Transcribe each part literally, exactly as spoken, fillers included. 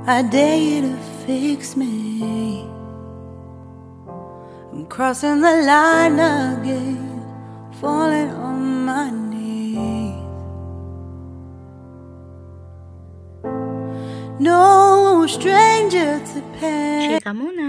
I dare you to fix me. I'm crossing the line again, falling on my knees. No stranger to pain. Chika muna.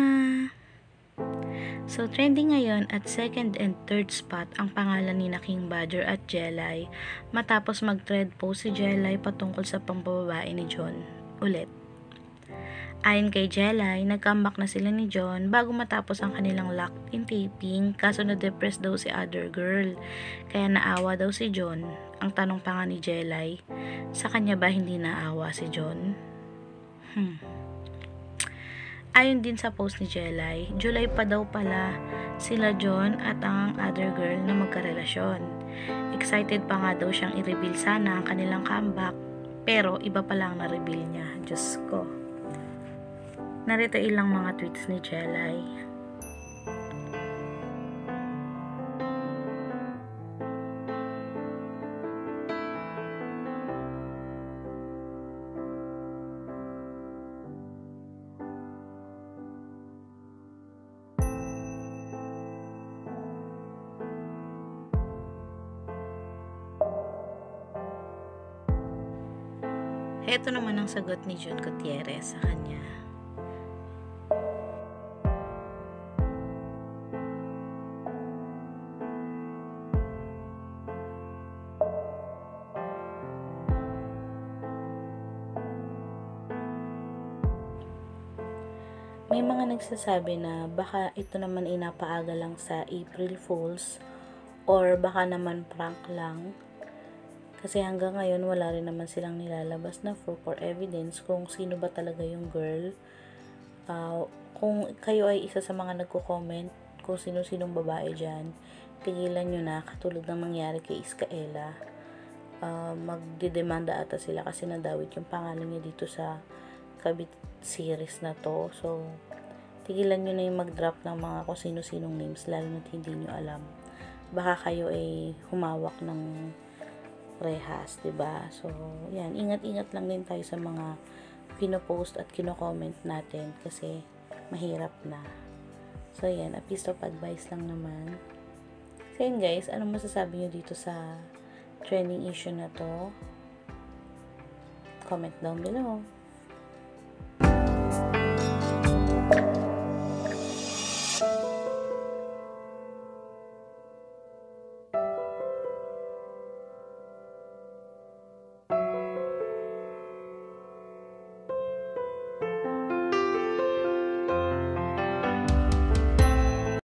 So, trending ngayon at second and third spot ang pangalan ni King Badger at Jelai matapos mag-thread post si Jelai patungkol sa pambabae ni Jon ulit. Ayon kay Jelai, nag-comeback na sila ni Jon bago matapos ang kanilang locked-in taping kaso na-depress daw si other girl. Kaya naawa daw si Jon. Ang tanong pa nga ni Jelai, sa kanya ba hindi naawa si Jon? Hmm. Ayon din sa post ni Jelai, July pa daw pala sila Jon at ang other girl na magkarelasyon. Excited pa nga daw siyang i-reveal sana ang kanilang comeback, pero iba pa lang na-reveal niya. Diyos ko. Narito ilang mga tweets ni Jelai. Ito naman ang sagot ni Jon Gutierrez sa kanya. May mga nagsasabi na baka ito naman ay napaaga lang sa April Fools or baka naman prank lang. Kasi hanggang ngayon wala rin naman silang nilalabas na proof or evidence kung sino ba talaga yung girl. Uh, kung kayo ay isa sa mga nagko-comment kung sino-sinong babae dyan, tigilan nyo na katulad ng nangyari kay Yskaela. Uh, magdedemanda ata sila kasi nadawit yung pangalan niya dito sa kabit series na to. So, tigilan nyo na yung mag-drop ng mga kung sino-sinong names lalo na hindi nyo alam. Baka kayo ay humawak ng rehas, diba? So, yan, ingat-ingat lang din tayo sa mga pinopost at kino-comment natin kasi mahirap na. So, yan, a piece of advice lang naman. So, yan guys, anong masasabi nyo dito sa trending issue na to? Comment down below.